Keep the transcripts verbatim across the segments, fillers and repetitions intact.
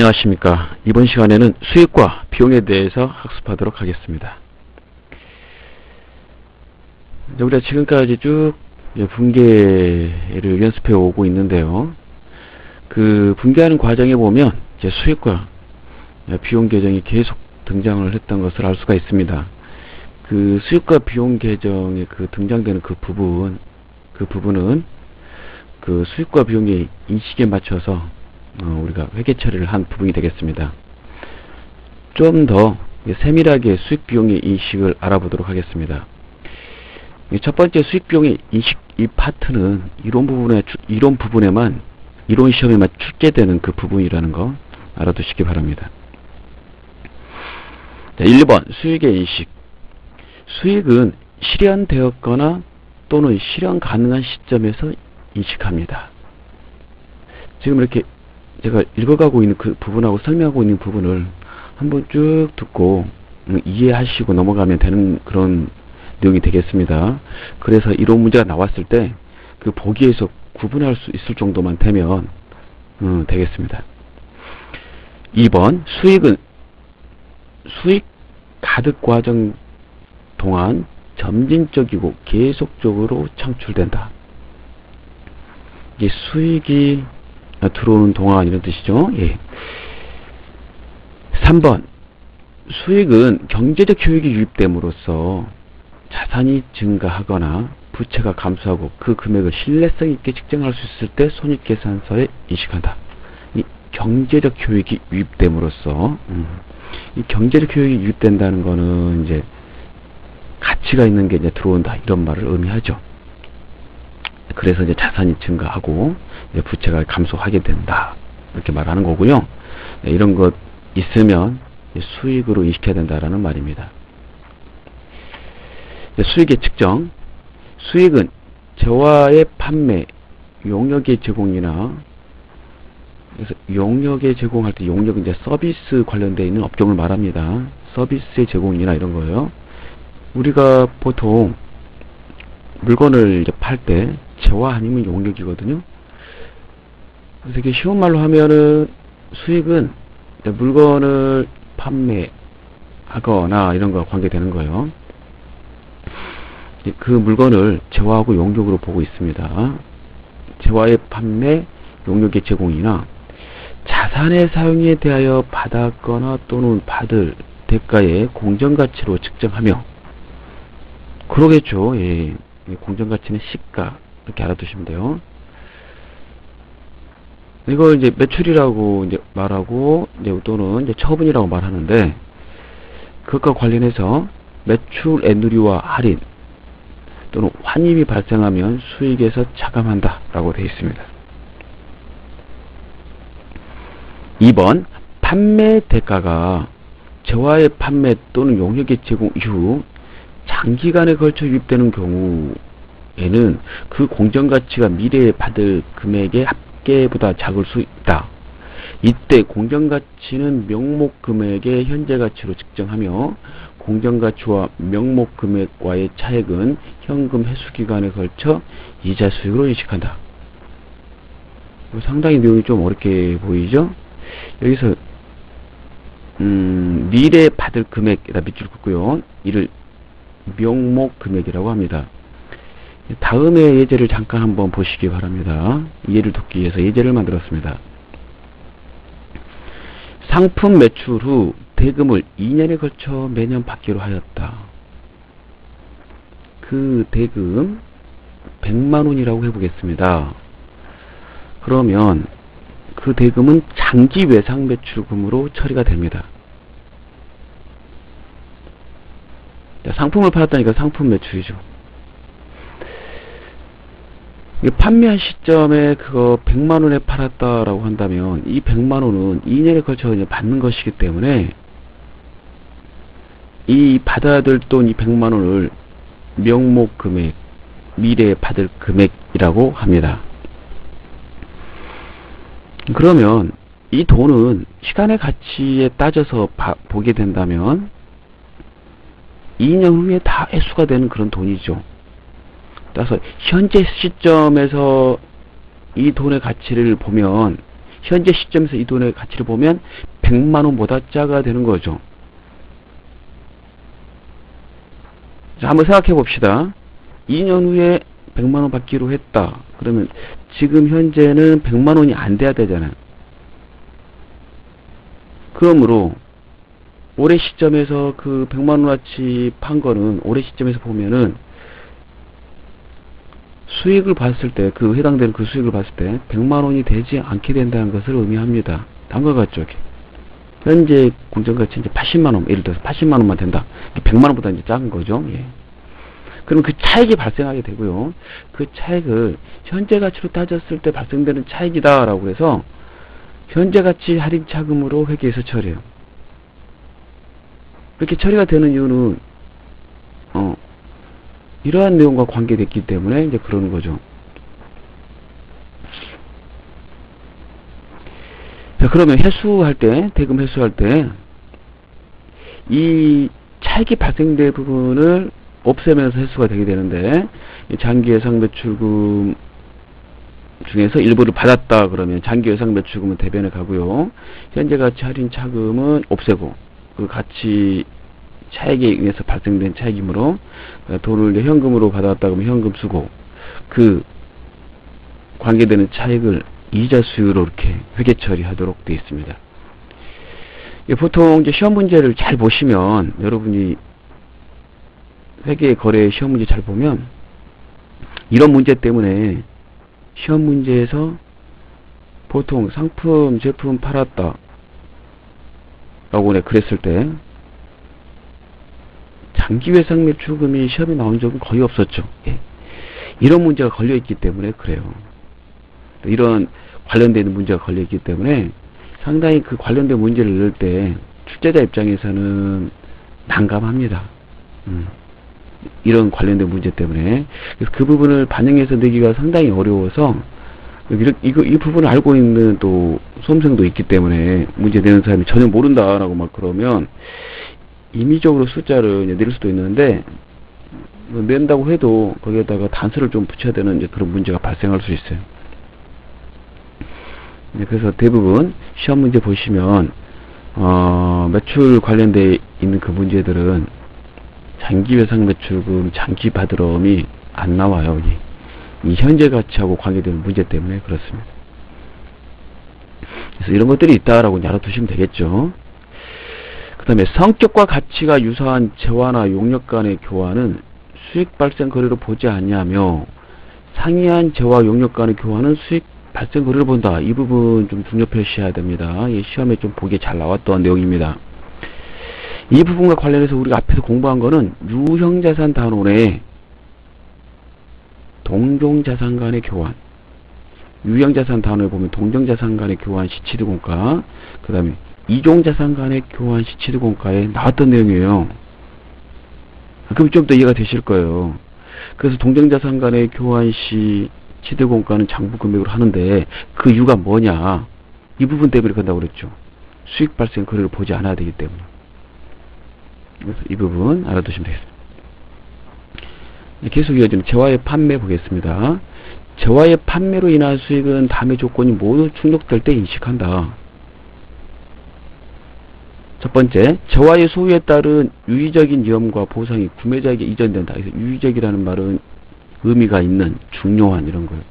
안녕하십니까. 이번 시간에는 수익과 비용에 대해서 학습하도록 하겠습니다. 우리가 지금까지 쭉 분계를 연습해 오고 있는데요. 그 분계하는 과정에 보면 이제 수익과 비용 계정이 계속 등장을 했던 것을 알 수가 있습니다. 그 수익과 비용 계정에 그 등장되는 그 부분, 그 부분은 그 수익과 비용의 인식에 맞춰서 어, 우리가 회계 처리를 한 부분이 되겠습니다. 좀 더 세밀하게 수익 비용의 인식을 알아보도록 하겠습니다. 첫 번째 수익 비용의 인식 이 파트는 이론 부분에 이론 부분에만 이론 시험에만 출제되는 그 부분이라는 거 알아두시기 바랍니다. 자, 일 번 수익의 인식. 수익은 실현되었거나 또는 실현 가능한 시점에서 인식합니다. 지금 이렇게 제가 읽어가고 있는 그 부분하고 설명하고 있는 부분을 한번 쭉 듣고 이해하시고 넘어가면 되는 그런 내용이 되겠습니다. 그래서 이런 문제가 나왔을 때 그 보기에서 구분할 수 있을 정도만 되면 음, 되겠습니다. 이 번 수익은 수익 가득 과정 동안 점진적이고 계속적으로 창출된다. 이게 수익이 들어오는 동안 이런 뜻이죠. 예. 삼 번 수익은 경제적 효익이 유입됨으로써 자산이 증가하거나 부채가 감소하고 그 금액을 신뢰성 있게 측정할 수 있을 때 손익계산서에 인식한다. 이 경제적 효익이 유입됨으로써 음, 이 경제적 효익이 유입된다는 거는 이제 가치가 있는 게 이제 들어온다 이런 말을 의미하죠. 그래서 이제 자산이 증가하고 이제 부채가 감소하게 된다 이렇게 말하는 거고요. 네, 이런 것 있으면 수익으로 인식해야 된다라는 말입니다. 수익의 측정. 수익은 재화의 판매, 용역의 제공이나 그래서 용역의 제공할 때 용역은 이제 서비스 관련되어 있는 업종을 말합니다. 서비스의 제공이나 이런 거예요. 우리가 보통 물건을 이제 팔 때 재화 아니면 용역이거든요. 그래서 이게 쉬운 말로 하면은 수익은 물건을 판매하거나 이런 거와 관계되는 거예요. 그 물건을 재화하고 용역으로 보고 있습니다. 재화의 판매, 용역의 제공이나 자산의 사용에 대하여 받았거나 또는 받을 대가의 공정가치로 측정하며 그러겠죠. 예. 공정가치는 시가 이렇게 알아두시면 돼요. 이걸 이제 매출이라고 이제 말하고 이제 또는 이제 처분이라고 말하는데 그것과 관련해서 매출 애누리와 할인 또는 환입이 발생하면 수익에서 차감한다 라고 되어 있습니다. 이 번 판매 대가가 재화의 판매 또는 용역의 제공 이후 장기간에 걸쳐 유입되는 경우에는 그 공정가치가 미래에 받을 금액의 합계보다 작을 수 있다. 이때 공정가치는 명목금액의 현재가치로 측정하며 공정가치와 명목금액과의 차액은 현금 회수기간에 걸쳐 이자 수익으로 인식한다. 상당히 내용이 좀 어렵게 보이죠? 여기서 음, 미래에 받을 금액에다 밑줄 긋고요. 이를 명목금액이라고 합니다. 다음의 예제를 잠깐 한번 보시기 바랍니다. 이해를 돕기 위해서 예제를 만들었습니다. 상품 매출 후 대금을 이 년에 걸쳐 매년 받기로 하였다. 그 대금 백만 원이라고 해보겠습니다. 그러면 그 대금은 장기 외상 매출금으로 처리가 됩니다. 상품을 팔았다니까 상품 매출이죠. 판매한 시점에 그거 백만 원에 팔았다라고 한다면 이 백만 원은 이 년에 걸쳐 이제 받는 것이기 때문에 이 받아야 될 돈 이 백만 원을 명목 금액, 미래에 받을 금액이라고 합니다. 그러면 이 돈은 시간의 가치에 따져서 바, 보게 된다면 이 년 후에 다 회수가 되는 그런 돈이죠. 따라서 현재 시점에서 이 돈의 가치를 보면 현재 시점에서 이 돈의 가치를 보면 백만 원보다 작아야 되는 거죠. 자, 한번 생각해 봅시다. 이 년 후에 백만 원 받기로 했다. 그러면 지금 현재는 백만 원이 안 돼야 되잖아요. 그러므로 올해 시점에서 그 백만 원어치 판 거는 올해 시점에서 보면은 수익을 봤을 때, 그 해당되는 그 수익을 봤을 때 백만 원이 되지 않게 된다는 것을 의미합니다. 다음과 같죠. 현재 공정가치 이제 팔십만 원, 예를 들어서 팔십만 원만 된다. 백만 원보다 이제 작은 거죠. 예. 그럼 그 차익이 발생하게 되고요. 그 차익을 현재 가치로 따졌을 때 발생되는 차익이다라고 해서 현재 가치 할인 차금으로 회계해서 처리해요. 이렇게 처리가 되는 이유는 어 이러한 내용과 관계됐기 때문에 이제 그러는 거죠. 자, 그러면 회수할 때, 대금 회수할 때 이 차익이 발생된 부분을 없애면서 회수가 되게 되는데, 장기 예상 매출금 중에서 일부를 받았다 그러면 장기 예상 매출금은 대변에 가고요. 현재 가치 할인 차금은 없애고, 그 가치 차익에 의해서 발생된 차익이므로 돈을 이제 현금으로 받았다 그러면 현금 쓰고, 그 관계되는 차익을 이자 수요로 이렇게 회계 처리하도록 되어 있습니다. 보통 이제 시험 문제를 잘 보시면, 여러분이 회계 거래 시험 문제 잘 보면 이런 문제 때문에 시험 문제에서 보통 상품 제품 팔았다 라고 내 그랬을 때 장기 외상 매출금이 시험에 나온 적은 거의 없었죠. 예. 이런 문제가 걸려있기 때문에 그래요. 이런 관련된 문제가 걸려있기 때문에 상당히 그 관련된 문제를 넣을 때 출제자 입장에서는 난감합니다. 음. 이런 관련된 문제 때문에. 그래서 그 부분을 반영해서 내기가 상당히 어려워서, 이거, 이 부분을 알고 있는 또 수험생도 있기 때문에 문제 내는 사람이 전혀 모른다라고 막 그러면 임의적으로 숫자를 이제 낼 수도 있는데, 낸다고 해도 거기에다가 단서를 좀 붙여야 되는 이제 그런 문제가 발생할 수 있어요. 그래서 대부분 시험 문제 보시면 어, 매출 관련돼 있는 그 문제들은 장기 외상 매출금, 장기 받으러움이 안 나와요. 여기. 이 현재 가치하고 관계되는 문제 때문에 그렇습니다. 그래서 이런 것들이 있다라고 알아두시면 되겠죠. 그 다음에 성격과 가치가 유사한 재화나 용역 간의 교환은 수익 발생 거래로 보지 않냐며, 상이한 재화 용역 간의 교환은 수익 발생 거래로 본다. 이 부분 좀 중요 표시해야 됩니다. 이 시험에 좀 보기에 잘 나왔던 내용입니다. 이 부분과 관련해서 우리가 앞에서 공부한 거는 유형자산 단원의 동종자산 간의 교환, 유형자산 단원에 보면 동종자산 간의 교환 시치드공가, 그 다음에 이종자산 간의 교환 시치드공가에 나왔던 내용이에요. 그럼 좀 더 이해가 되실 거예요. 그래서 동종자산 간의 교환 시 치드공가는 장부금액으로 하는데 그 이유가 뭐냐, 이 부분 때문에 그런다고 그랬죠. 수익 발생 거래를 보지 않아야 되기 때문에. 그래서 이 부분 알아두시면 되겠습니다. 계속 이어지는 재화의 판매 보겠습니다. 재화의 판매로 인한 수익은 다음의 조건이 모두 충족될 때 인식한다. 첫 번째, 재화의 소유에 따른 유의적인 위험과 보상이 구매자에게 이전된다. 그래서 유의적이라는 말은 의미가 있는, 중요한 이런 거예요.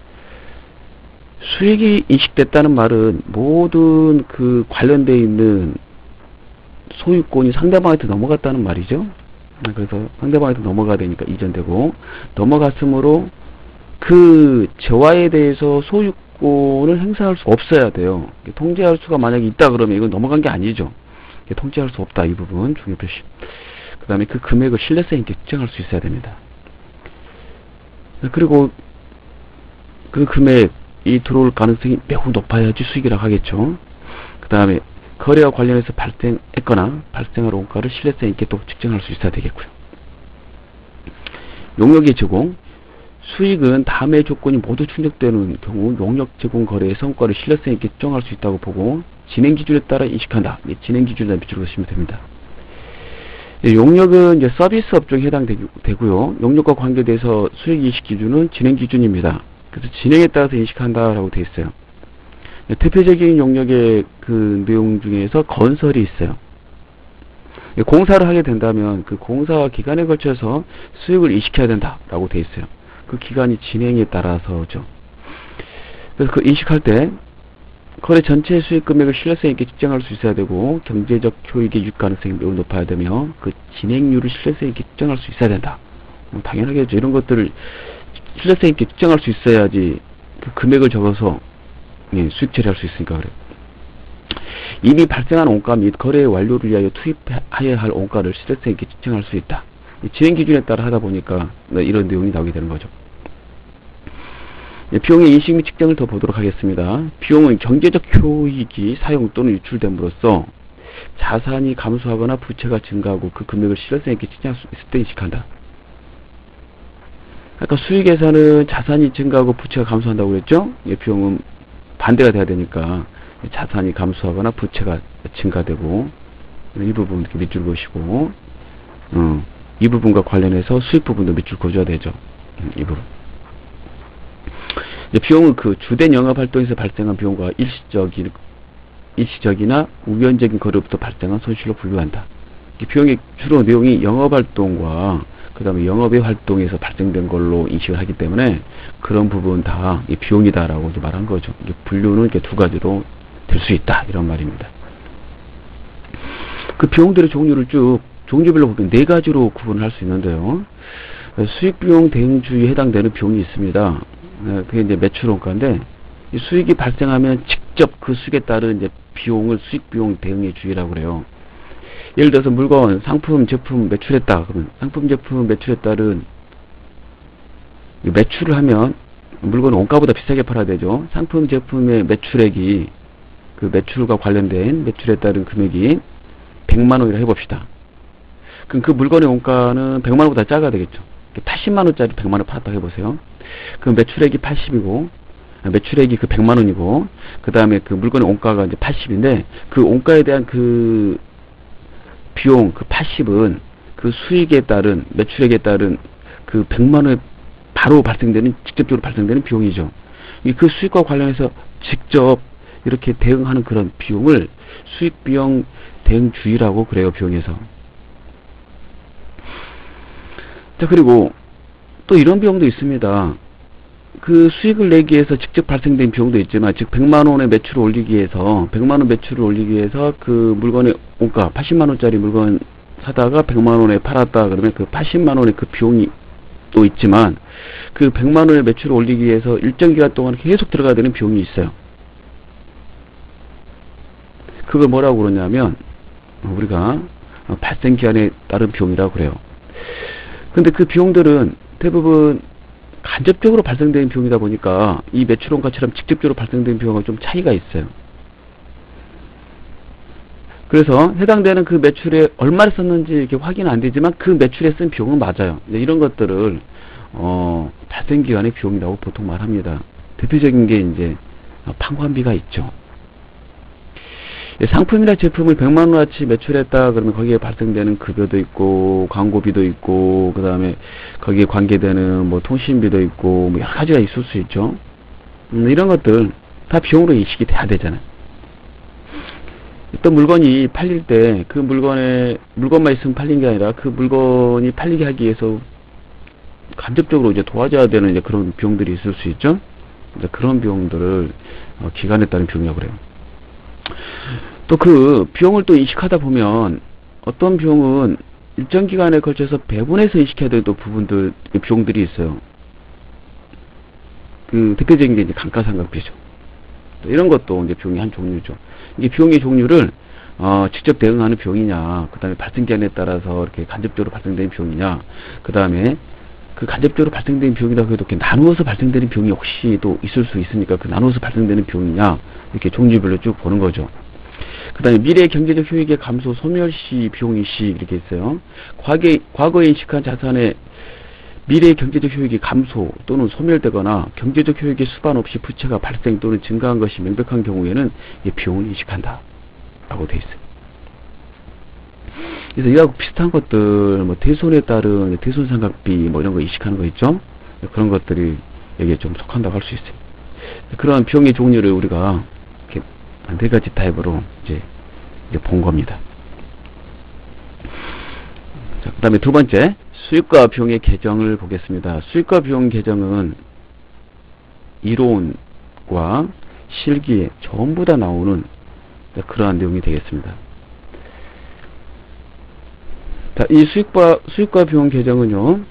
수익이 인식됐다는 말은 모든 그 관련되어 있는 소유권이 상대방한테 넘어갔다는 말이죠. 그래서 상대방한테 넘어가야 되니까 이전되고, 넘어갔으므로 그 재화에 대해서 소유권을 행사할 수 없어야 돼요. 통제할 수가 만약에 있다 그러면 이건 넘어간 게 아니죠. 통제할 수 없다. 이 부분 중요 표시. 그 다음에 그 금액을 신뢰성 있게 측정할 수 있어야 됩니다. 그리고 그 금액이 들어올 가능성이 매우 높아야지 수익이라고 하겠죠. 그 다음에 거래와 관련해서 발생했거나 발생할 원가를 신뢰성 있게 또 측정할 수 있어야 되겠고요. 용역의 제공, 수익은 다음의 조건이 모두 충족되는 경우 용역 제공 거래의 성과를 신뢰성 있게 측정할 수 있다고 보고 진행 기준에 따라 인식한다. 진행 기준에 비추어 보시면 됩니다. 용역은 이제 서비스 업종에 해당되고요. 용역과 관계돼서 수익 인식 기준은 진행 기준입니다. 그래서 진행에 따라서 인식한다라고 되어 있어요. 대표적인 영역의 그 내용 중에서 건설이 있어요. 공사를 하게 된다면 그 공사 기간에 걸쳐서 수익을 인식해야 된다라고 돼 있어요. 그 기간이 진행에 따라서죠. 그래서 그 인식할 때 거래 전체 수익 금액을 신뢰성 있게 측정할 수 있어야 되고, 경제적 효익의 유입 가능성이 매우 높아야 되며, 그 진행률을 신뢰성 있게 측정할 수 있어야 된다. 뭐 당연하겠죠. 이런 것들을 신뢰성 있게 측정할 수 있어야지 그 금액을 적어서 예, 수익 처리할 수 있으니까 그래요. 이미 발생한 원가 및 거래 완료를 위하여 투입하여야 할 원가를 신뢰성 있게 측정할 수 있다. 진행 기준에 따라 하다 보니까 이런 내용이 나오게 되는 거죠. 비용의 인식 및 측정을 더 보도록 하겠습니다. 비용은 경제적 효익이 사용 또는 유출됨으로써 자산이 감소하거나 부채가 증가하고 그 금액을 실효성 있게 측정할 수 있을 때 인식한다. 아까 수익 계산은 자산이 증가하고 부채가 감소한다고 그랬죠? 비용은 반대가 돼야 되니까 자산이 감소하거나 부채가 증가되고, 이 부분 이렇게 밑줄 그으시고, 어, 이 부분과 관련해서 수익 부분도 밑줄 그어줘야 되죠. 이 부분. 비용은 그 주된 영업활동에서 발생한 비용과 일시적인, 일시적이나 우연적인 거래로부터 발생한 손실로 분류한다. 비용의 주로 내용이 영업활동과 그 다음에 영업의 활동에서 발생된 걸로 인식을 하기 때문에 그런 부분 다 비용이다라고 말한 거죠. 분류는 이렇게 두 가지로 될 수 있다, 이런 말입니다. 그 비용들의 종류를 쭉 종류별로 보면 네 가지로 구분을 할 수 있는데요. 수익비용 대응주의에 해당되는 비용이 있습니다. 그게 이제 매출원가인데, 이 수익이 발생하면 직접 그 수익에 따른 이제 비용을 수익비용 대응의 주의라고 그래요. 예를 들어서 물건, 상품, 제품 매출했다. 그러면 상품, 제품 매출에 따른 매출을 하면 물건은 원가보다 비싸게 팔아야 되죠. 상품, 제품의 매출액이 그 매출과 관련된 매출에 따른 금액이 백만 원이라 해봅시다. 그럼 그 물건의 원가는 백만 원보다 작아야 되겠죠. 팔십만 원짜리 백만 원 팔았다고 해보세요. 그럼 매출액이 팔십이고, 매출액이 그 백만 원이고, 그 다음에 그 물건의 원가가 이제 팔십인데, 그 원가에 대한 그 비용, 그 팔십은 그 수익에 따른, 매출액에 따른 그 백만 원에 바로 발생되는, 직접적으로 발생되는 비용이죠. 그 수익과 관련해서 직접 이렇게 대응하는 그런 비용을 수익비용 대응주의라고 그래요, 비용에서. 자, 그리고 또 이런 비용도 있습니다. 그 수익을 내기 위해서 직접 발생된 비용도 있지만, 즉 백만 원의 매출을 올리기 위해서, 백만 원 매출을 올리기 위해서 그 물건의 원가, 팔십만 원짜리 물건 사다가 백만 원에 팔았다 그러면 그 팔십만 원의 그 비용이 또 있지만, 그 백만 원의 매출을 올리기 위해서 일정 기간 동안 계속 들어가야 되는 비용이 있어요. 그걸 뭐라고 그러냐면 우리가 발생 기한에 따른 비용이라고 그래요. 근데 그 비용들은 대부분 간접적으로 발생되는 비용이다 보니까 이 매출원가처럼 직접적으로 발생되는 비용과 좀 차이가 있어요. 그래서 해당되는 그 매출에 얼마를 썼는지 이렇게 확인은 안 되지만 그 매출에 쓴 비용은 맞아요. 이런 것들을 어, 발생기간의 비용이라고 보통 말합니다. 대표적인 게 이제 판관비가 있죠. 상품이나 제품을 백만 원어치 매출했다 그러면 거기에 발생되는 급여도 있고 광고비도 있고 그 다음에 거기에 관계되는 뭐 통신비도 있고 뭐 여러 가지가 있을 수 있죠. 음, 이런 것들 다 비용으로 인식이 돼야 되잖아요. 또 물건이 팔릴 때 그 물건에 물건만 있으면 팔린 게 아니라 그 물건이 팔리게 하기 위해서 간접적으로 이제 도와줘야 되는 이제 그런 비용들이 있을 수 있죠. 그런 비용들을 어, 기간에 따른 비용이라고 그래요. 또 그 비용을 또 인식하다 보면 어떤 비용은 일정 기간에 걸쳐서 배분해서 인식해야 되는 또 부분들, 비용들이 있어요. 그 대표적인 게 이제 감가상각비죠. 이런 것도 이제 비용의 한 종류죠. 이게 비용의 종류를 어, 직접 대응하는 비용이냐, 그 다음에 발생 기한에 따라서 이렇게 간접적으로 발생되는 비용이냐, 그 다음에 그 간접적으로 발생되는 비용이다 해도 이렇게 나누어서 발생되는 비용이 혹시 또 있을 수 있으니까 그 나누어서 발생되는 비용이냐, 이렇게 종류별로 쭉 보는 거죠. 그 다음에 미래의 경제적 효익의 감소, 소멸시, 비용이시 이렇게 있어요. 과거에, 과거에 인식한 자산의 미래의 경제적 효익이 감소 또는 소멸되거나 경제적 효익의 수반 없이 부채가 발생 또는 증가한 것이 명백한 경우에는 이 비용을 인식한다 라고 되어 있어요. 그래서 이하고 비슷한 것들, 뭐 대손에 따른 대손상각비 뭐 이런 거 인식하는 거 있죠. 그런 것들이 여기에 좀 속한다고 할 수 있어요. 그런 비용의 종류를 우리가 네 가지 타입으로 이제, 이제 본 겁니다. 자, 그 다음에 두 번째, 수익과 비용의 계정을 보겠습니다. 수익과 비용 계정은 이론과 실기에 전부 다 나오는 그러한 내용이 되겠습니다. 자, 이 수익과, 수익과 비용 계정은요,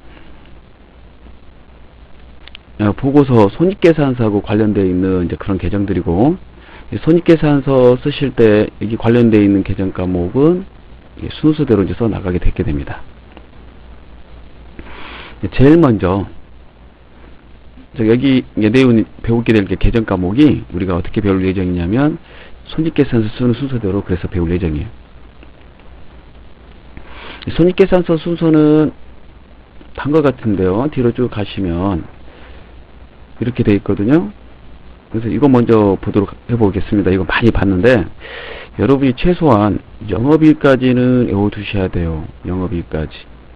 보고서 손익계산서하고 관련되어 있는 이제 그런 계정들이고, 손익계산서 쓰실 때 여기 관련되어 있는 계정 과목은 순서대로 이제 써 나가게 되게 됩니다. 제일 먼저 여기 내용 배우게 될 계정 과목이 우리가 어떻게 배울 예정이냐면 손익계산서 쓰는 순서대로 그래서 배울 예정이에요. 손익계산서 순서는 단것 같은데요. 뒤로 쭉 가시면 이렇게 돼 있거든요. 그래서 이거 먼저 보도록 해보겠습니다. 이거 많이 봤는데 여러분이 최소한 영업이익까지는 외워두셔야 돼요. 영업이익까지.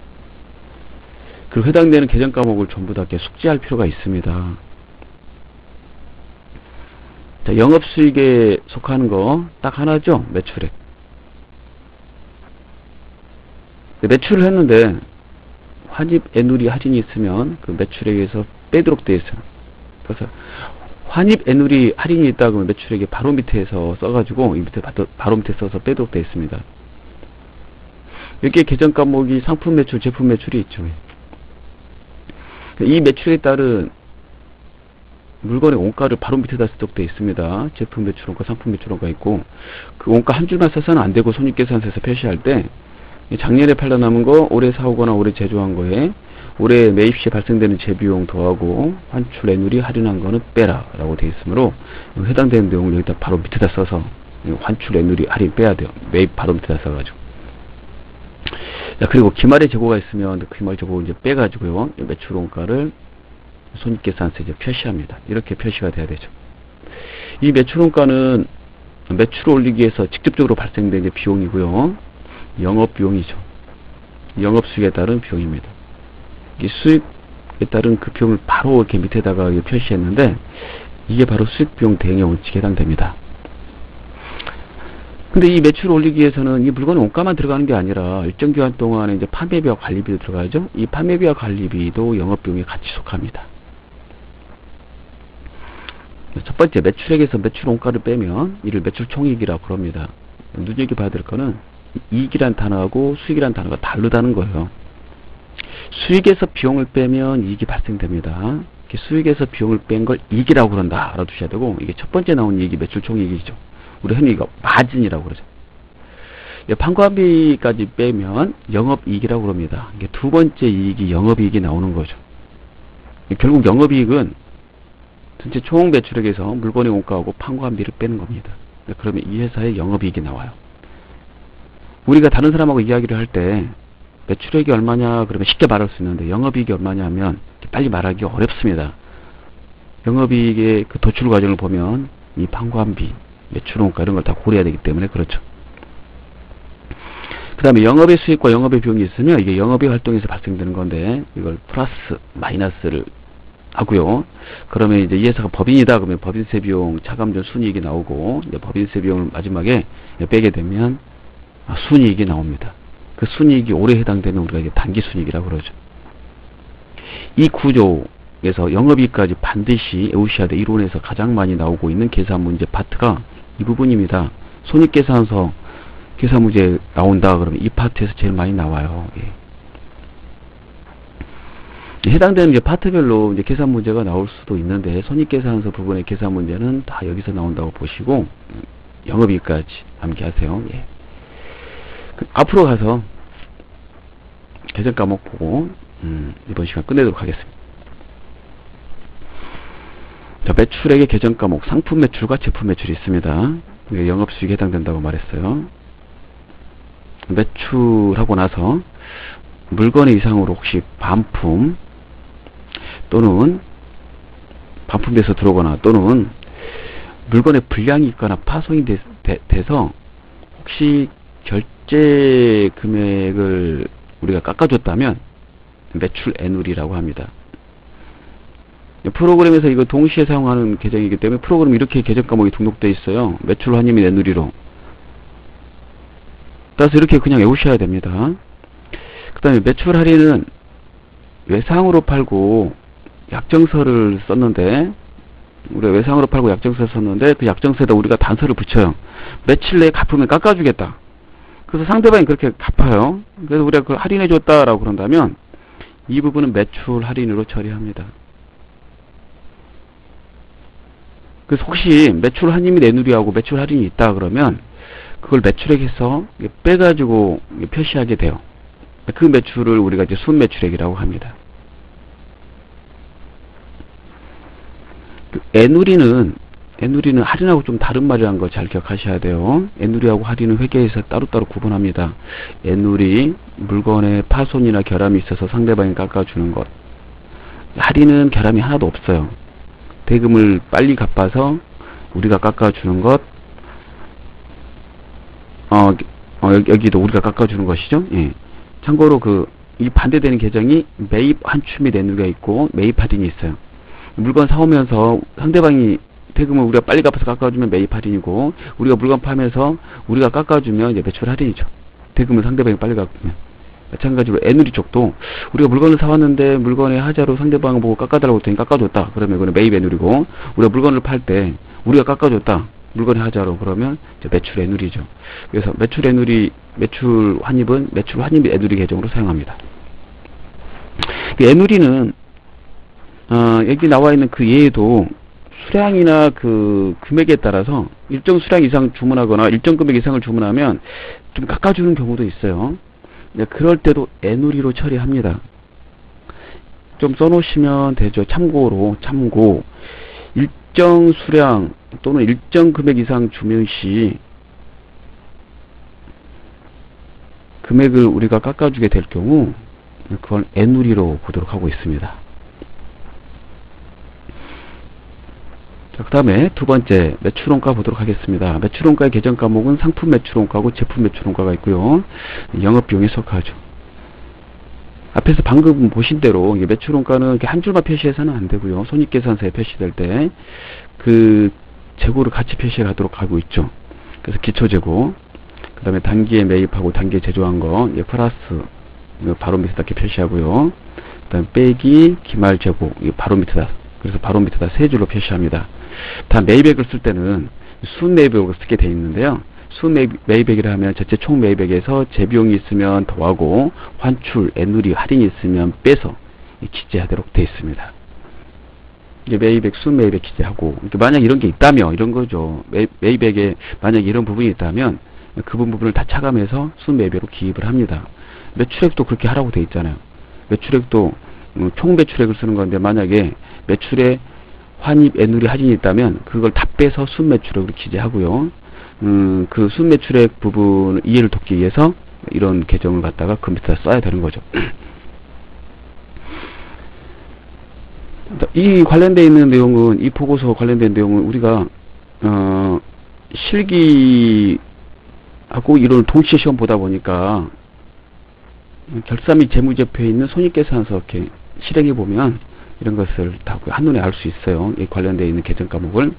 그리고 해당되는 계정 과목을 전부 다 이렇게 숙지할 필요가 있습니다. 자, 영업수익에 속하는 거 딱 하나죠. 매출액. 매출을 했는데 환입 애누리 할인이 있으면 그 매출액에서 빼도록 되어 있어요. 그래서 환입 애누리 할인이 있다 그러면 매출액이 바로 밑에서 써가지고 이 밑에 바로 밑에 써서 빼도록 되어 있습니다. 여기에 계정 과목이 상품 매출, 제품 매출이 있죠. 이 매출에 따른 물건의 원가를 바로 밑에다 쓰도록 되어 있습니다. 제품 매출 원가, 상품 매출 원가 있고 그 원가 한 줄만 써서는 안 되고 손익계산서에서 표시할 때 작년에 팔려 남은 거 올해 사오거나 올해 제조한 거에 올해 매입 시에 발생되는 재비용 더하고 환출 애누리 할인한 거는 빼라 라고 되어 있으므로 해당되는 내용을 여기다 바로 밑에다 써서 환출 애누리 할인 빼야 돼요. 매입 바로 밑에다 써가지고. 자, 그리고 기말에 재고가 있으면 기말 재고 이제 빼가지고요 매출 원가를 손익계산서에 이제 표시합니다. 이렇게 표시가 돼야 되죠. 이 매출 원가는 매출을 올리기 위해서 직접적으로 발생된 비용이고요. 영업 비용이죠. 영업 수익에 따른 비용입니다. 이 수익에 따른 그 비용을 바로 이렇게 밑에다가 표시했는데 이게 바로 수익 비용 대응의 원칙에 해당됩니다. 근데 이 매출을 올리기 위해서는 이 물건의 원가만 들어가는 게 아니라 일정 기간 동안에 이제 판매비와 관리비도 들어가죠. 이 판매비와 관리비도 영업 비용에 같이 속합니다. 첫 번째, 매출액에서 매출 원가를 빼면 이를 매출 총이익이라고 그럽니다. 눈여겨봐야 될 거는 이익이란 단어하고 수익이란 단어가 다르다는 거예요. 수익에서 비용을 빼면 이익이 발생됩니다. 수익에서 비용을 뺀 걸 이익이라고 그런다 알아두셔야 되고, 이게 첫 번째 나온 이익이 매출 총이익이죠. 우리 흔히 이거 마진이라고 그러죠. 판관비까지 빼면 영업이익이라고 그럽니다. 이게 두 번째 이익이 영업이익이 나오는 거죠. 결국 영업이익은 전체 총 매출액에서 물건의 원가하고 판관비를 빼는 겁니다. 그러면 이 회사의 영업이익이 나와요. 우리가 다른 사람하고 이야기를 할 때 매출액이 얼마냐 그러면 쉽게 말할 수 있는데 영업이익이 얼마냐 하면 빨리 말하기 어렵습니다. 영업이익의 그 도출 과정을 보면 이 판관비, 매출원가 이런 걸 다 고려해야 되기 때문에 그렇죠. 그 다음에 영업의 수익과 영업의 비용이 있으면 이게 영업의 활동에서 발생되는 건데 이걸 플러스 마이너스를 하고요. 그러면 이제 이 회사가 법인이다 그러면 법인세 비용 차감전 순이익이 나오고 이제 법인세 비용을 마지막에 빼게 되면 순이익이 나옵니다. 그 순이익이 올해 해당되면 우리가 이제 단기순이익이라고 그러죠. 이 구조에서 영업이익까지 반드시 외우셔야 돼. 이론에서 가장 많이 나오고 있는 계산 문제 파트가 이 부분입니다. 손익계산서 계산 문제 나온다 그러면 이 파트에서 제일 많이 나와요. 예. 해당되는 이제 파트별로 이제 계산 문제가 나올 수도 있는데 손익계산서 부분의 계산 문제는 다 여기서 나온다고 보시고 영업이익까지 암기하세요. 예. 그 앞으로 가서 계정 과목 보고 음, 이번 시간 끝내도록 하겠습니다. 자, 매출액의 계정 과목 상품 매출과 제품 매출이 있습니다. 영업수익에 해당된다고 말했어요. 매출하고 나서 물건의 이상으로 혹시 반품 또는 반품돼서 들어오거나 또는 물건에 불량이 있거나 파손이 돼, 돼, 돼서 혹시 결제 금액을 우리가 깎아줬다면 매출 애누리라고 합니다. 프로그램에서 이거 동시에 사용하는 계정이기 때문에 프로그램 이렇게 계정 과목이 등록되어 있어요. 매출 환입 및 내누리로. 따라서 이렇게 그냥 외우셔야 됩니다. 그 다음에 매출 할인은 외상으로 팔고 약정서를 썼는데, 우리가 외상으로 팔고 약정서를 썼는데 그 약정서에다 우리가 단서를 붙여요. 며칠 내에 갚으면 깎아주겠다. 그래서 상대방이 그렇게 갚아요. 그래서 우리가 그걸 할인해줬다라고 그런다면 이 부분은 매출 할인으로 처리합니다. 그래서 혹시 매출 환입 및 내누리하고 매출 할인이 있다 그러면 그걸 매출액에서 빼가지고 표시하게 돼요. 그 매출을 우리가 이제 순매출액이라고 합니다. 애누리는 애누리는 할인하고 좀 다른 말이라는 거 잘 기억하셔야 돼요. 애누리하고 할인은 회계에서 따로따로 구분합니다. 애누리, 물건에 파손이나 결함이 있어서 상대방이 깎아주는 것. 할인은 결함이 하나도 없어요. 대금을 빨리 갚아서 우리가 깎아주는 것. 어, 어 여기도 우리가 깎아주는 것이죠. 예. 참고로 그 이 반대되는 계정이 매입 환출 및 애누리가 있고 매입 할인이 있어요. 물건 사오면서 상대방이 대금을 우리가 빨리 갚아서 깎아주면 매입 할인이고, 우리가 물건 파면서 우리가 깎아주면 이제 매출 할인이죠. 대금을 상대방이 빨리 갚으면. 마찬가지로 애누리 쪽도 우리가 물건을 사왔는데 물건의 하자로 상대방을 보고 깎아달라고 했더니 깎아줬다. 그러면 이거는 매입 애누리고, 우리가 물건을 팔 때 우리가 깎아줬다. 물건의 하자로. 그러면 이제 매출 애누리죠. 그래서 매출 애누리, 매출 환입은 매출 환입 애누리 계정으로 사용합니다. 애누리는 어, 여기 나와 있는 그 예에도 수량이나 그 금액에 따라서 일정 수량 이상 주문하거나 일정 금액 이상을 주문하면 좀 깎아주는 경우도 있어요. 그럴 때도 애누리로 처리합니다. 좀 써놓으시면 되죠. 참고로, 참고. 일정 수량 또는 일정 금액 이상 주문 시 금액을 우리가 깎아주게 될 경우 그걸 애누리로 보도록 하고 있습니다. 자, 그 다음에 두 번째 매출원가 보도록 하겠습니다. 매출원가의 계정 과목은 상품 매출원가고 제품 매출원가가 있고요. 영업비용에 속하죠. 앞에서 방금 보신 대로 매출원가는 한 줄만 표시해서는 안 되고요. 손익계산서에 표시될 때 그 재고를 같이 표시를 하도록 하고 있죠. 그래서 기초재고, 그 다음에 단기에 매입하고 단기에 제조한 거 플러스 바로 밑에다 이렇게 표시하고요. 그 다음에 빼기 기말재고 바로 밑에다, 그래서 바로 밑에다 세 줄로 표시합니다. 다 매입액을 쓸 때는 순매입액을 쓰게 되어 있는데요. 순매입액이라 하면 전체 총 매입액에서 재비용이 있으면 더하고 환출, 애누리, 할인이 있으면 빼서 기재하도록 되어 있습니다. 이게 매입액, 순매입액 기재하고, 만약 이런 게 있다면 이런 거죠. 매, 매입액에 만약 이런 부분이 있다면 그 부분을 다 차감해서 순매입액으로 기입을 합니다. 매출액도 그렇게 하라고 되어 있잖아요. 매출액도 총 매출액을 쓰는 건데 만약에 매출에 환입, 애누리, 할인이 있다면 그걸 다 빼서 순매출액으로 기재하고요. 음, 그 순매출액 부분을 이해를 돕기 위해서 이런 계정을 갖다가 컴퓨터에 써야 되는 거죠. 이 관련되어 있는 내용은, 이 보고서 관련된 내용은 우리가 어, 실기하고 이런 동시에 시험 보다 보니까 결산 및 재무제표에 있는 손익계산서 이렇게 실행해 보면 이런 것을 다 한눈에 알 수 있어요. 이 관련되어 있는 계정 과목을.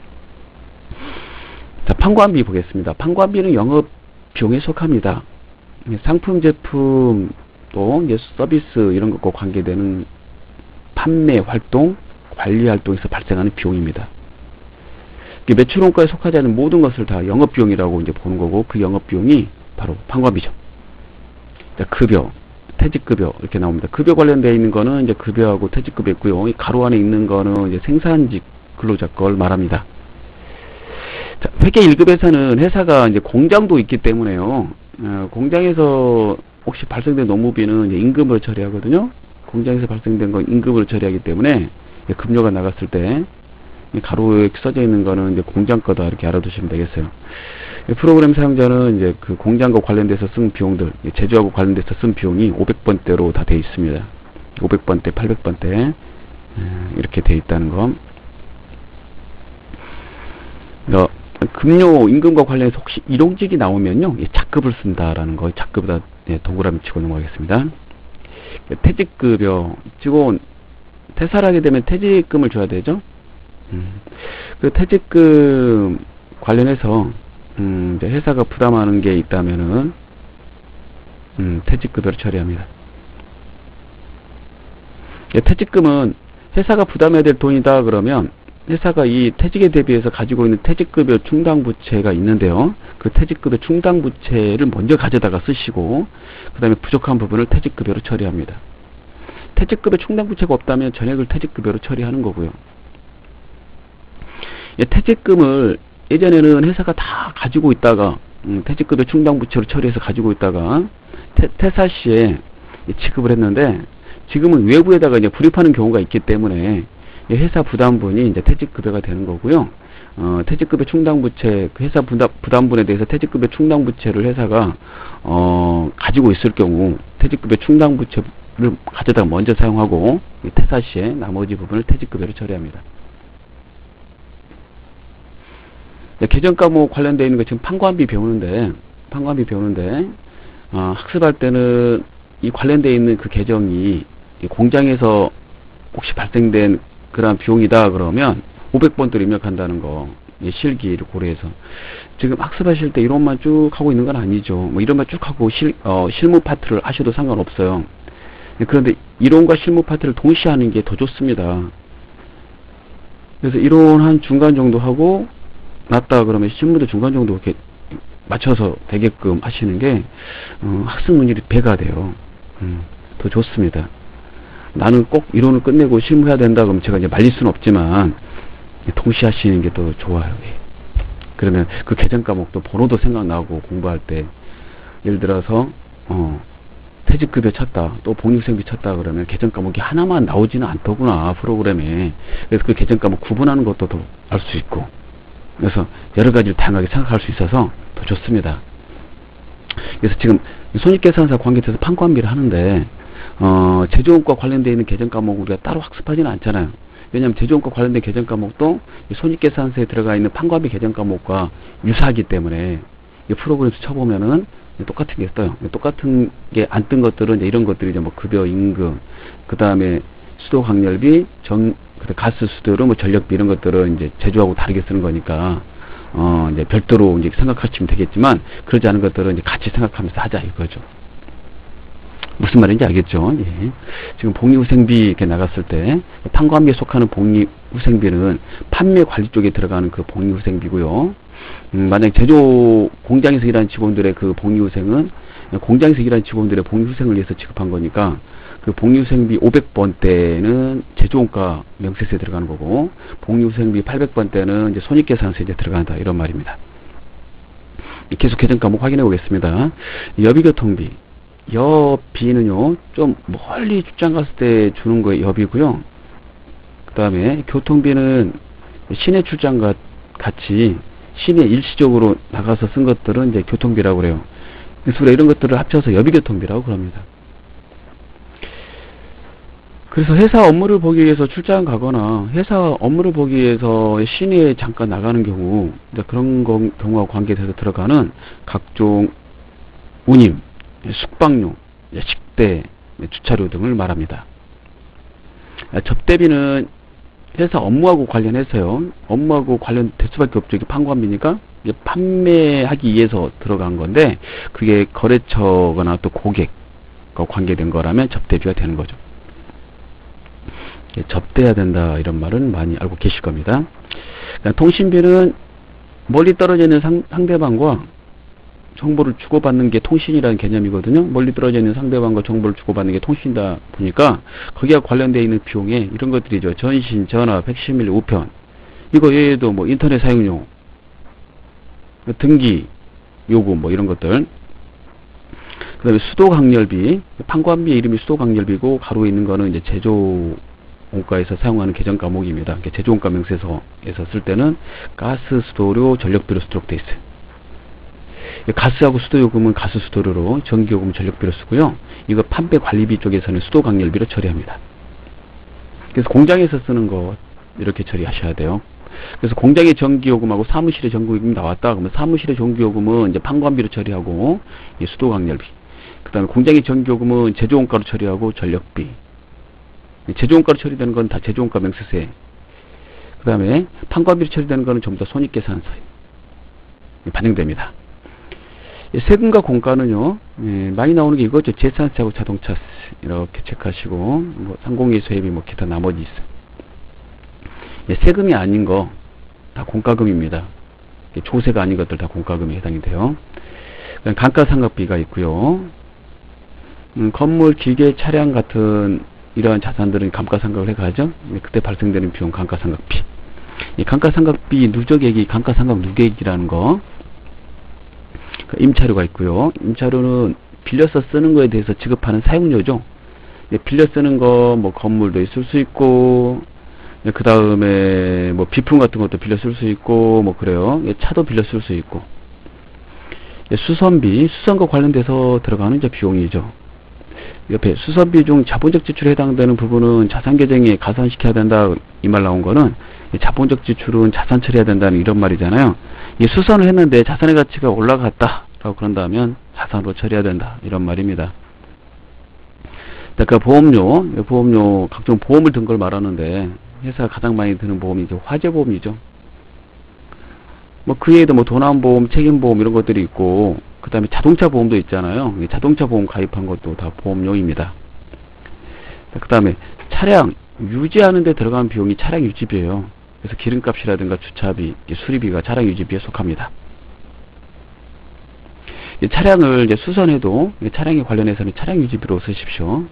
자, 판관비 보겠습니다. 판관비는 영업 비용에 속합니다. 상품, 제품, 또 서비스 이런 것과 관계되는 판매 활동, 관리 활동에서 발생하는 비용입니다. 매출원가에 속하지 않은 모든 것을 다 영업 비용이라고 이제 보는 거고, 그 영업 비용이 바로 판관비죠. 자, 급여, 퇴직급여 이렇게 나옵니다. 급여 관련되어 있는 거는 이제 급여하고 퇴직급여 있고요. 이 가로 안에 있는 거는 이제 생산직 근로자 걸 말합니다. 자, 회계 일 급에서는 회사가 이제 공장도 있기 때문에요. 어, 공장에서 혹시 발생된 노무비는 이제 임금으로 처리하거든요. 공장에서 발생된 건 임금으로 처리하기 때문에 급료가 나갔을 때 가로에 써져 있는 거는 이제 공장 거다 이렇게 알아두시면 되겠어요. 프로그램 사용자는 이제 그 공장과 관련돼서 쓴 비용들, 제조하고 관련돼서 쓴 비용이 오백 번대로 다 되어 있습니다. 오백 번대, 팔백 번대 이렇게 되어 있다는 거. 어, 급료 임금과 관련해서 혹시 일용직이 나오면요, 작급을 쓴다라는 거, 작급에다 동그라미 치고 넘어가겠습니다. 퇴직급여, 직원 퇴사를 하게 되면 퇴직금을 줘야 되죠. 음, 그 퇴직금 관련해서 음, 이제 회사가 부담하는 게 있다면은 음, 퇴직급여로 처리합니다. 퇴직금은 회사가 부담해야 될 돈이다 그러면 회사가 이 퇴직에 대비해서 가지고 있는 퇴직급여 충당부채가 있는데요. 그 퇴직급여 충당부채를 먼저 가져다가 쓰시고 그 다음에 부족한 부분을 퇴직급여로 처리합니다. 퇴직급여 충당부채가 없다면 전액을 퇴직급여로 처리하는 거고요. 퇴직금을 예전에는 회사가 다 가지고 있다가 음, 퇴직급여 충당부채로 처리해서 가지고 있다가 퇴, 퇴사 시에 지급을 했는데 지금은 외부에다가 이제 불입하는 경우가 있기 때문에 회사 부담분이 이제 퇴직급여가 되는 거고요. 어, 퇴직급여 충당부채, 회사 부담, 부담분에 대해서 퇴직급여 충당부채를 회사가 어, 가지고 있을 경우 퇴직급여 충당부채를 가져다가 먼저 사용하고 퇴사 시에 나머지 부분을 퇴직급여로 처리합니다. 개정 과목 관련되어 있는 거 지금 판관비 배우는데, 판관비 배우는데, 어, 학습할 때는 이 관련되어 있는 그 개정이 공장에서 혹시 발생된 그런 비용이다 그러면 오백 번대로 입력한다는 거, 실기를 고려해서. 지금 학습하실 때 이론만 쭉 하고 있는 건 아니죠. 뭐 이론만 쭉 하고 실, 어, 실무 파트를 하셔도 상관없어요. 그런데 이론과 실무 파트를 동시에 하는 게 더 좋습니다. 그래서 이론 한 중간 정도 하고, 낫다 그러면 실무도 중간 정도 이렇게 맞춰서 되게끔 하시는 게 어, 학습 능률이 배가 돼요. 음, 더 좋습니다. 나는 꼭 이론을 끝내고 실무해야 된다 그러면 제가 이제 말릴 수는 없지만 동시에 하시는 게 더 좋아요. 그러면 그 개정 과목도 번호도 생각나고 공부할 때 예를 들어서 어, 퇴직급여 찾다 또 복리후생비 찾다 그러면 개정 과목이 하나만 나오지는 않더구나 프로그램에. 그래서 그 개정 과목 구분하는 것도 더 알 수 있고 그래서 여러 가지를 다양하게 생각할 수 있어서 더 좋습니다. 그래서 지금 손익계산사 관계돼서 판관비를 하는데 어, 제조원과 관련되어 있는 개정 과목을 우리가 따로 학습하지는 않잖아요. 왜냐하면 제조원과 관련된 개정 과목도 손익계산서에 들어가 있는 판관비 개정 과목과 유사하기 때문에 이 프로그램에서 쳐보면은 똑같은 게 떠요. 똑같은 게 안 뜬 것들은 이제 이런 것들이 이제 뭐 급여, 임금, 그 다음에 수도 강렬비, 전 가스 수도료, 뭐 전력비 이런 것들은 이제 제조하고 다르게 쓰는 거니까 어 이제 별도로 이제 생각하시면 되겠지만 그러지 않은 것들은 이제 같이 생각하면서 하자 이거죠. 무슨 말인지 알겠죠? 예. 지금 복리후생비 이렇게 나갔을 때 판관비에 속하는 복리후생비는 판매 관리 쪽에 들어가는 그 복리후생비고요. 음, 만약 제조 공장에서 일하는 직원들의 그 복리후생은 공장에서 일하는 직원들의 복리후생을 위해서 지급한 거니까 그 복리후생비 오백 번대는 제조원가 명세서에 들어가는 거고 복리후생비 팔백 번대는 이제 손익계산서에 이제 들어간다 이런 말입니다. 계속 개정 과목 확인해 보겠습니다. 여비교통비 여비는요 좀 멀리 출장 갔을 때 주는 거 여비고요. 그 다음에 교통비는 시내 출장 가, 같이 시내 일시적으로 나가서 쓴 것들은 이제 교통비라고 그래요. 그래서 우리가 이런 것들을 합쳐서 여비교통비라고 그럽니다. 그래서 회사 업무를 보기 위해서 출장 가거나 회사 업무를 보기 위해서 시내에 잠깐 나가는 경우 그런 경우와 관계돼서 들어가는 각종 운임, 숙박료, 식대, 주차료 등을 말합니다. 접대비는 회사 업무하고 관련해서요. 업무하고 관련될 수밖에 없죠. 이게 판관비니까 이제 판매하기 위해서 들어간 건데 그게 거래처거나 또 고객과 관계된 거라면 접대비가 되는 거죠. 접대해야 된다 이런 말은 많이 알고 계실 겁니다. 통신비는 멀리 떨어져 있는 상, 상대방과 정보를 주고받는 게 통신이라는 개념이거든요. 멀리 떨어져 있는 상대방과 정보를 주고받는 게 통신이다 보니까 거기와 관련되어 있는 비용에 이런 것들이죠. 전신, 전화, 백시밀, 우편 이거 외에도 뭐 인터넷 사용료, 등기 요구 뭐 이런 것들 그 다음에 수도강렬비 판관비의 이름이 수도강렬비고 가로에 있는 거는 이제 제조 원가에서 사용하는 개정 과목입니다. 제조원가 명세서에서 쓸 때는 가스, 수도료, 전력비로 쓰도록 되어 있어요. 가스하고 수도요금은 가스, 수도료로, 전기요금은 전력비로 쓰고요. 이거 판매 관리비 쪽에서는 수도강렬비로 처리합니다. 그래서 공장에서 쓰는 거 이렇게 처리하셔야 돼요. 그래서 공장의 전기요금하고 사무실의 전기요금이 나왔다 그러면 사무실의 전기요금은 이제 판관비로 처리하고 수도강렬비. 그 다음에 공장의 전기요금은 제조원가로 처리하고 전력비. 제조원가로 처리되는 건 다 제조원가 맹세세. 그 다음에 판관비로 처리되는 거는 전부 다 손익계산서에 반영됩니다. 세금과 공가는요, 예, 많이 나오는 게 이거죠. 재산세하고 자동차세. 이렇게 체크하시고, 뭐, 상공회수회비, 뭐, 기타 나머지 있어요. 예, 세금이 아닌 거, 다 공과금입니다. 예, 조세가 아닌 것들 다 공과금에 해당이 돼요. 감가상각비가 있고요. 음, 건물, 기계, 차량 같은 이러한 자산들은 감가상각을 해가죠. 예, 그때 발생되는 비용, 감가상각비. 이 감가상각비 누적액이 감가상각 누계액이라는 거, 임차료가 있고요. 임차료는 빌려서 쓰는 거에 대해서 지급하는 사용료죠. 예, 빌려 쓰는 거, 뭐, 건물도 쓸 수 있고, 예, 그 다음에, 뭐, 비품 같은 것도 빌려 쓸 수 있고, 뭐, 그래요. 예, 차도 빌려 쓸 수 있고. 예, 수선비, 수선과 관련돼서 들어가는 이제 비용이죠. 옆에 수선비 중 자본적 지출에 해당되는 부분은 자산 계정에 가산시켜야 된다, 이 말 나온 거는, 예, 자본적 지출은 자산 처리해야 된다는 이런 말이잖아요. 예, 수선을 했는데 자산의 가치가 올라갔다 라고 그런다면 자산으로 처리해야 된다, 이런 말입니다. 그러니까 보험료, 보험료, 각종 보험을 든 걸 말하는데 회사가 가장 많이 드는 보험이 이제 화재보험이죠. 뭐 그 외에도 뭐 도난보험, 책임보험 이런 것들이 있고, 그 다음에 자동차 보험도 있잖아요. 자동차 보험 가입한 것도 다 보험료입니다. 그 다음에 차량 유지하는 데 들어가는 비용이 차량 유지비예요. 그래서 기름값이라든가 주차비, 수리비가 차량 유지비에 속합니다. 차량을 이제 수선해도 차량에 관련해서는 차량 유지비로 쓰십시오.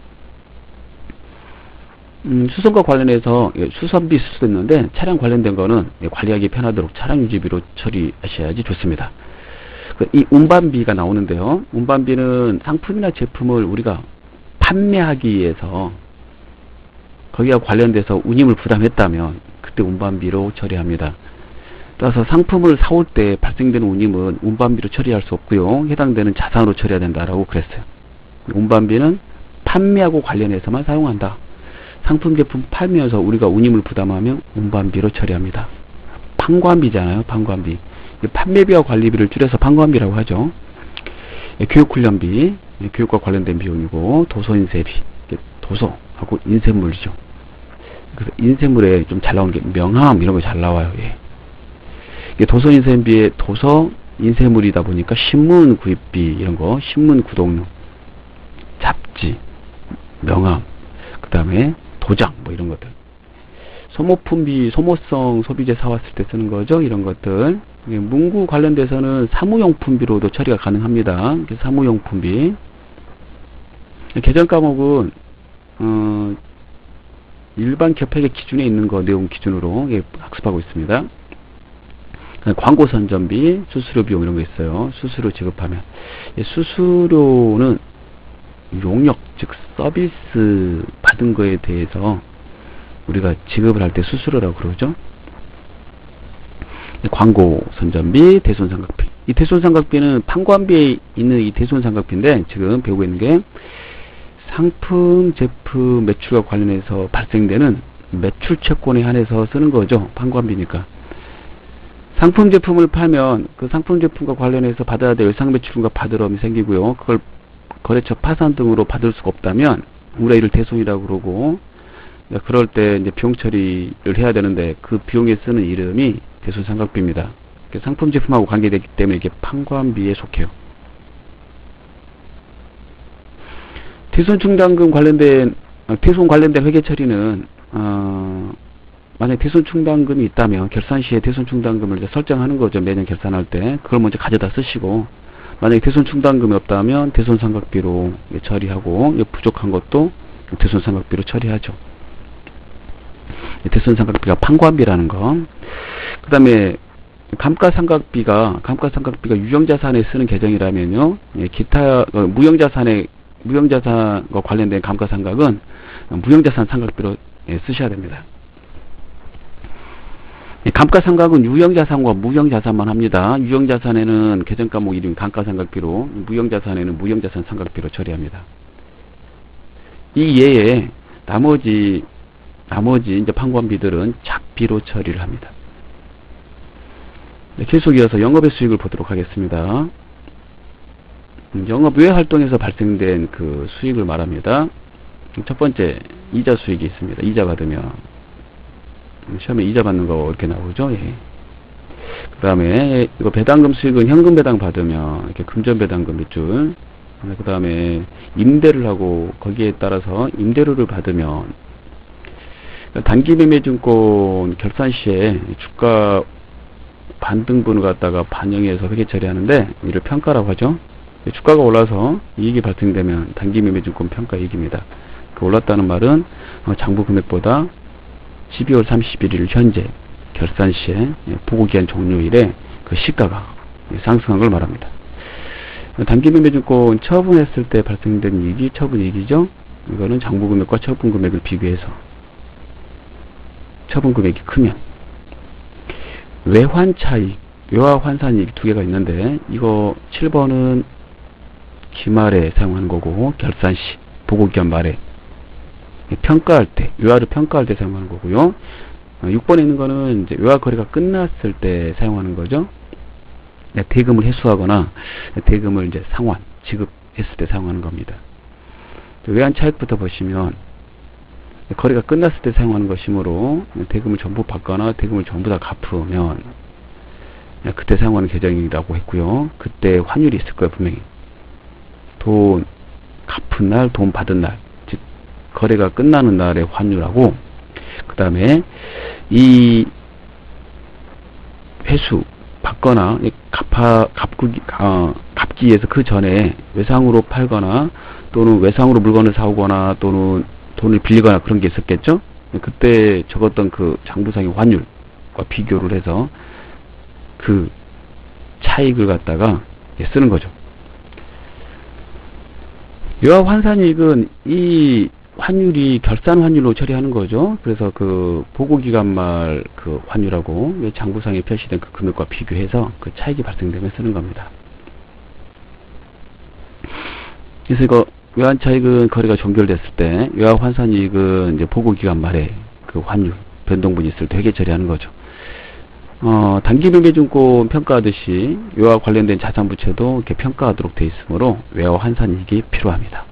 음, 수선과 관련해서 수선비 쓸 수도 있는데 차량 관련된 거는 관리하기 편하도록 차량 유지비로 처리하셔야지 좋습니다. 이 운반비가 나오는데요. 운반비는 상품이나 제품을 우리가 판매하기 위해서 거기와 관련돼서 운임을 부담했다면 그때 운반비로 처리합니다. 따라서 상품을 사올 때 발생되는 운임은 운반비로 처리할 수 없고요. 해당되는 자산으로 처리해야 된다라고 그랬어요. 운반비는 판매하고 관련해서만 사용한다. 상품 제품 팔면서 우리가 운임을 부담하면 운반비로 처리합니다. 판관비잖아요. 판관비. 판매비와 관리비를 줄여서 판관비라고 하죠. 교육훈련비, 교육과 관련된 비용이고, 도서인쇄비, 도서하고 인쇄물이죠. 그래서 인쇄물에 좀 잘 나오는 게 명함 이런 거 잘 나와요. 예. 도서인쇄비에 도서 인쇄물이다 보니까 신문 구입비 이런 거, 신문 구독료, 잡지, 명함, 그 다음에 도장 뭐 이런 것들. 소모품비, 소모성 소비재 사왔을 때 쓰는 거죠. 이런 것들. 문구 관련돼서는 사무용품비로도 처리가 가능합니다. 사무용품비. 개정 과목은 어, 일반 개폐의 기준에 있는 거 내용 기준으로 예, 학습하고 있습니다. 광고 선전비, 수수료 비용 이런 거 있어요. 수수료 지급하면. 예, 수수료는 용역, 즉 서비스 받은 거에 대해서 우리가 지급을 할 때 수수료라고 그러죠. 광고 선전비, 대손상각비. 이 대손상각비는 판관비에 있는 이 대손상각비인데 지금 배우고 있는 게 상품, 제품, 매출과 관련해서 발생되는 매출 채권에 한해서 쓰는 거죠. 판관비니까. 상품, 제품을 팔면 그 상품, 제품과 관련해서 받아야 될 외상매출금과 받으러움이 생기고요. 그걸 거래처 파산 등으로 받을 수가 없다면 우리가 이를 대손이라고 그러고, 그럴 때 이제 비용 처리를 해야 되는데 그 비용에 쓰는 이름이 대손상각비입니다. 상품, 제품하고 관계되기 때문에 이게 판관비에 속해요. 대손충당금 관련된 대손 관련된 회계 처리는 어, 만약 대손충당금이 있다면 결산 시에 대손충당금을 이제 설정하는 거죠. 매년 결산할 때 그걸 먼저 가져다 쓰시고, 만약에 대손충당금이 없다면 대손상각비로 처리하고 부족한 것도 대손상각비로 처리하죠. 대손상각비가 판관비라는 거. 그 다음에 감가상각비가 감가상각비가 유형자산에 쓰는 계정이라면요, 기타 무형자산에 무형자산과 관련된 감가상각은 무형자산 상각비로 쓰셔야 됩니다. 감가상각은 유형자산과 무형자산만 합니다. 유형자산에는 계정과목 이름 감가상각비로, 무형자산에는 무형자산 상각비로 처리합니다. 이 예에 나머지 나머지 이제 판관비들은 작비로 처리를 합니다. 계속 이어서 영업의 수익을 보도록 하겠습니다. 영업 외 활동에서 발생된 그 수익을 말합니다. 첫 번째, 이자 수익이 있습니다. 이자 받으면 시험에 이자 받는 거 이렇게 나오죠. 예. 그 다음에 이거 배당금 수익은 현금 배당 받으면 이렇게 금전 배당금 밑줄. 그 다음에 임대를 하고 거기에 따라서 임대료를 받으면 단기매매증권 결산 시에 주가 반등분을 갖다가 반영해서 회계 처리하는데 이를 평가라고 하죠. 주가가 올라서 이익이 발생되면 단기매매증권 평가이익입니다. 그 올랐다는 말은 장부 금액보다 십이월 삼십일일 현재 결산 시에 보고기한 종료일에 그 시가가 상승한 걸 말합니다. 단기매매증권 처분했을 때 발생된 이익이 처분이익이죠. 이거는 장부 금액과 처분 금액을 비교해서 처분 금액이 크면 외환차익, 외화환산이익 두 개가 있는데 이거 칠 번은 기말에 사용하는 거고 결산시, 보고기한 말에 평가할 때, 외화를 평가할 때 사용하는 거고요. 육 번에 있는 거는 이제 외화 거래가 끝났을 때 사용하는 거죠. 대금을 회수하거나 대금을 이제 상환, 지급했을 때 사용하는 겁니다. 외환차익부터 보시면 거래가 끝났을 때 사용하는 것이므로 대금을 전부 받거나 대금을 전부 다 갚으면 그때 사용하는 계정이라고 했고요. 그때 환율이 있을 거예요, 분명히. 돈 갚은 날, 돈 받은 날, 즉 거래가 끝나는 날의 환율하고, 그 다음에 이 회수 받거나 갚아 갚기 어, 갚기 위해서 그 전에 외상으로 팔거나 또는 외상으로 물건을 사오거나 또는 돈을 빌리거나 그런 게 있었겠죠. 그때 적었던 그 장부상의 환율과 비교를 해서 그 차익을 갖다가 쓰는 거죠. 외화 환산이익은 이 환율이 결산 환율로 처리하는 거죠. 그래서 그 보고기간 말 그 환율하고 장부상에 표시된 그 금액과 비교해서 그 차익이 발생되면 쓰는 겁니다. 그래서 이거 외환차익은 거래가 종결됐을 때, 외화환산이익은 이제 보고기간 말에 그 환율 변동분이 있을 때 회계 처리하는 거죠. 어, 단기매매증권 평가하듯이 외화 관련된 자산부채도 이렇게 평가하도록 되어 있으므로 외화환산이익이 필요합니다.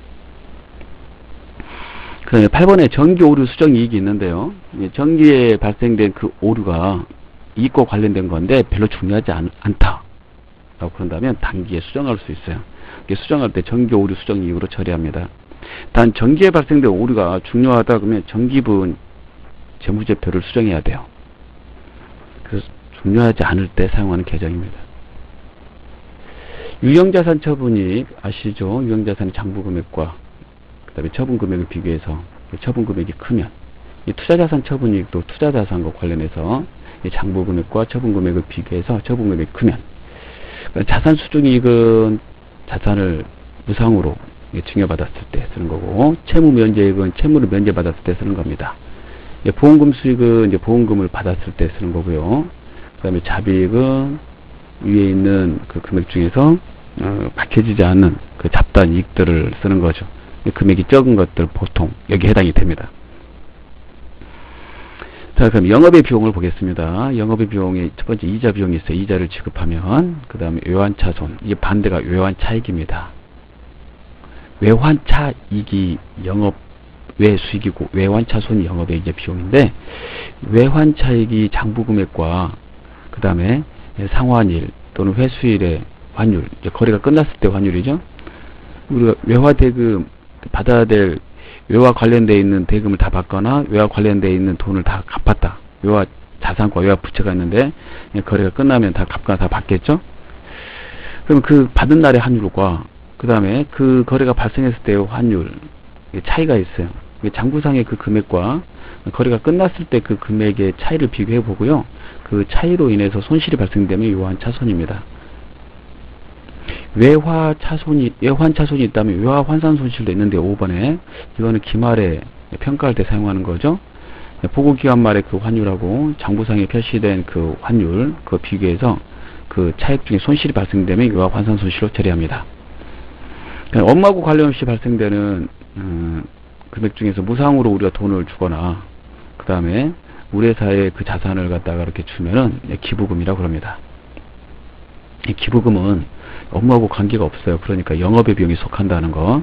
그 다음에 팔 번에 정기 오류 수정 이익이 있는데요. 정기에 발생된 그 오류가 이익과 관련된 건데 별로 중요하지 않, 않다 라고 그런다면 단기에 수정할 수 있어요. 수정할 때 정기 오류 수정 이익으로 처리합니다. 단 정기에 발생된 오류가 중요하다 그러면 정기분 재무제표를 수정해야 돼요. 그래서 중요하지 않을 때 사용하는 계정입니다. 유형자산 처분이익 아시죠? 유형자산의 장부금액과 그 다음에 처분금액을 비교해서 처분금액이 크면, 이 투자자산 처분이익도 투자자산과 관련해서 이 장부금액과 처분금액을 비교해서 처분금액이 크면, 자산수중이익은 자산을 무상으로 증여받았을 때 쓰는 거고, 채무면제이익은 채무를 면제받았을 때 쓰는 겁니다. 보험금 수익은 이제 보험금을 받았을 때 쓰는 거고요. 그 다음에 잡이익은 위에 있는 그 금액 중에서 어, 밝혀지지 않는 그 잡다한 이익들을 쓰는 거죠. 금액이 적은 것들 보통 여기 해당이 됩니다. 자, 그럼 영업의 비용을 보겠습니다. 영업의 비용에 첫 번째 이자 비용이 있어요. 이자를 지급하면, 그 다음에 외환차손, 이게 반대가 외환차익입니다. 외환차익이 영업 외수익이고 외환차손이 영업의 이제 비용인데, 외환차익이 장부금액과 그 다음에 상환일 또는 회수일의 환율, 이제 거래가 끝났을 때 환율이죠. 우리가 외화대금 받아야 될 외화 관련되어 있는 대금을 다 받거나 외화 관련되어 있는 돈을 다 갚았다. 외화 자산과 외화 부채가 있는데 거래가 끝나면 다 갚거나 다 받겠죠. 그럼 그 받은 날의 환율과 그 다음에 그 거래가 발생했을 때의 환율 차이가 있어요. 장부상의 그 금액과 거래가 끝났을 때 그 금액의 차이를 비교해 보고요. 그 차이로 인해서 손실이 발생되면 외환차손입니다. 외화차손이, 외환차손이 있다면 외화환산 손실도 있는데 오 번에 이거는 기말에 평가할 때 사용하는 거죠. 보고기간 말에 그 환율하고 장부상에 표시된 그 환율 그 비교해서 그 차익 중에 손실이 발생되면 외화환산 손실로 처리합니다. 그러니까 업무하고 관련 없이 발생되는 음, 금액 중에서 무상으로 우리가 돈을 주거나 그 다음에 우리 회사에 그 자산을 갖다가 이렇게 주면은 기부금이라고 합니다. 이 기부금은 업무하고 관계가 없어요. 그러니까 영업의 비용이 속한다는 거.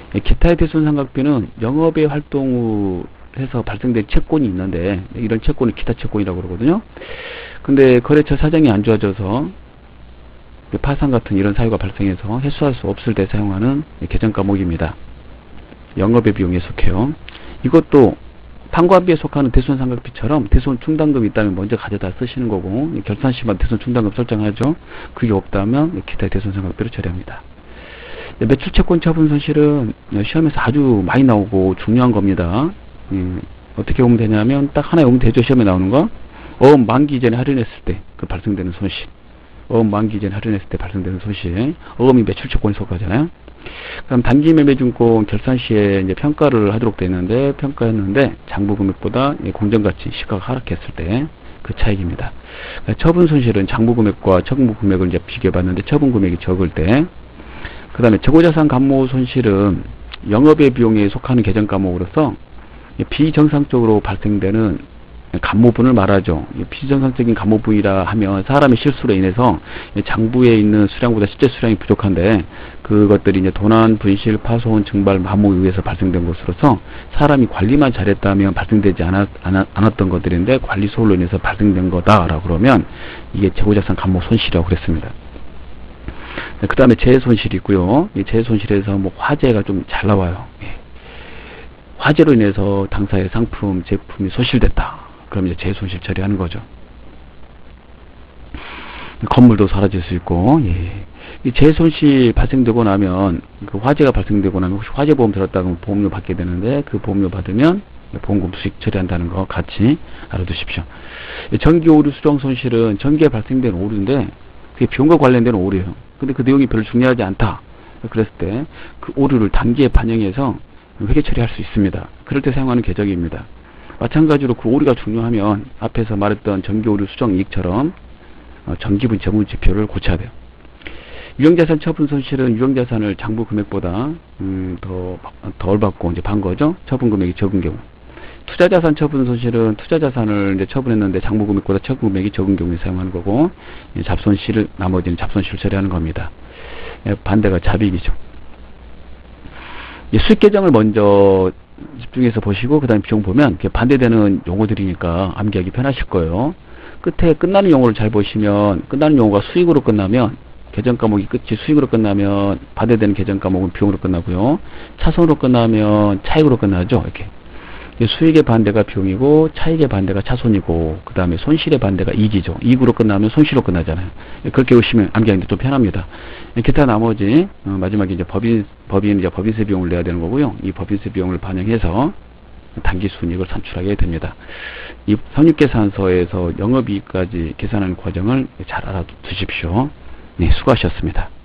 예, 기타의 대손상각비는 영업의 활동을 해서 발생된 채권이 있는데 이런 채권을 기타 채권이라고 그러거든요. 근데 거래처 사정이 안 좋아져서 파산 같은 이런 사유가 발생해서 회수할 수 없을 때 사용하는 계정 과목입니다. 영업의 비용에 속해요. 이것도 판관비에 속하는 대손상각비처럼 대손 충당금이 있다면 먼저 가져다 쓰시는 거고, 결산 시만 대손 충당금 설정하죠. 그게 없다면 기타의 대손상각비로 처리합니다. 매출 채권 처분 손실은 시험에서 아주 많이 나오고 중요한 겁니다. 음, 어떻게 보면 되냐면 딱 하나의 오면 되죠. 시험에 나오는 거. 어음 만기 이전에 할인했을 때 그 발생되는 손실. 어음 만기 이전에 할인했을 때 발생되는 손실. 어음이 매출 채권에 속하잖아요. 그럼 단기 매매증권 결산 시에 이제 평가를 하도록 되어 있는데, 평가했는데 장부 금액보다 공정가치 시가가 하락했을 때 그 차익입니다. 그러니까 처분 손실은 장부 금액과 처분 금액을 이제 비교해 봤는데 처분 금액이 적을 때, 그 다음에 재고자산 감모 손실은 영업의 비용에 속하는 계정 과목으로서 비정상적으로 발생되는 감모분을 말하죠. 비정상적인 감모분이라 하면 사람의 실수로 인해서 장부에 있는 수량보다 실제 수량이 부족한데 그것들이 이제 도난, 분실, 파손, 증발, 마모에 의해서 발생된 것으로서 사람이 관리만 잘했다면 발생되지 않았, 않았던 것들인데 관리 소홀로 인해서 발생된 거다라고 그러면 이게 재고자산 감모 손실이라고 그랬습니다. 그 다음에 재해 손실이 있고요. 이 재해 손실에서 뭐 화재가 좀 잘 나와요. 화재로 인해서 당사의 상품, 제품이 소실됐다. 그럼 이제 재해 손실 처리하는 거죠. 건물도 사라질 수 있고, 예. 이 재해 손실 발생되고 나면, 그 화재가 발생되고 나면 혹시 화재보험 들었다 그러면 보험료 받게 되는데, 그 보험료 받으면 보험금 수익 처리한다는 거 같이 알아두십시오. 전기 오류 수정 손실은 전기에 발생된 오류인데, 그게 비용과 관련된 오류예요. 근데 그 내용이 별로 중요하지 않다. 그랬을 때, 그 오류를 단기에 반영해서 회계 처리할 수 있습니다. 그럴 때 사용하는 계정입니다. 마찬가지로 그 오류가 중요하면 앞에서 말했던 전기 오류 수정 이익처럼 어, 전기분 재무 지표를 고쳐야 돼요. 유형자산 처분 손실은 유형자산을 장부 금액보다 음, 더 덜 받고 이제 반 거죠. 처분 금액이 적은 경우. 투자자산 처분 손실은 투자자산을 이제 처분했는데 장부 금액보다 처분 금액이 적은 경우에 사용하는 거고, 잡손실을 나머지는 잡손실 처리하는 겁니다. 예, 반대가 잡이익이죠. 수익 계정을 먼저 집중해서 보시고 그 다음에 비용 보면 반대되는 용어들이니까 암기하기 편하실 거예요. 끝에 끝나는 용어를 잘 보시면, 끝나는 용어가 수익으로 끝나면 계정 과목이 끝이 수익으로 끝나면 반대되는 계정 과목은 비용으로 끝나고요. 차손으로 끝나면 차익으로 끝나죠. 이렇게 수익의 반대가 비용이고 차익의 반대가 차손이고 그 다음에 손실의 반대가 이익이죠. 이익으로 끝나면 손실로 끝나잖아요. 그렇게 오시면 암기하기 좀 편합니다. 기타 나머지 어, 마지막에 이제 법인 법인 이제 법인세 비용을 내야 되는 거고요. 이 법인세 비용을 반영해서 단기 순이익을 산출하게 됩니다. 이 선입계산서에서 영업이익까지 계산하는 과정을 잘 알아두십시오. 네, 수고하셨습니다.